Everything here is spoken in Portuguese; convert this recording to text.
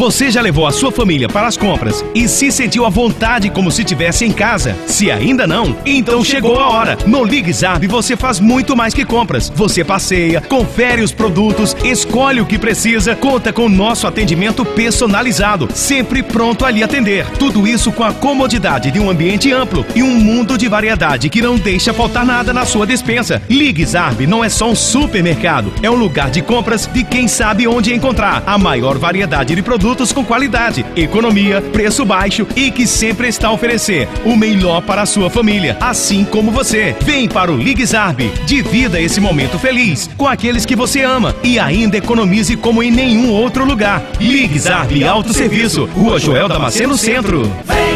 Você já levou a sua família para as compras e se sentiu à vontade como se estivesse em casa? Se ainda não, então chegou a hora. No Ligue Zarb você faz muito mais que compras. Você passeia, confere os produtos, escolhe o que precisa, conta com nosso atendimento personalizado, sempre pronto a lhe atender. Tudo isso com a comodidade de um ambiente amplo e um mundo de variedade que não deixa faltar nada na sua despensa. Ligue Zarb não é só um supermercado, é um lugar de compras de quem sabe onde encontrar a maior variedade de produtos com qualidade, economia, preço baixo e que sempre está a oferecer o melhor para a sua família, assim como você. Vem para o Ligue Zarb, divida esse momento feliz com aqueles que você ama e ainda economize como em nenhum outro lugar. Ligue Zarb Autosserviço, Rua Joel Damasceno Centro.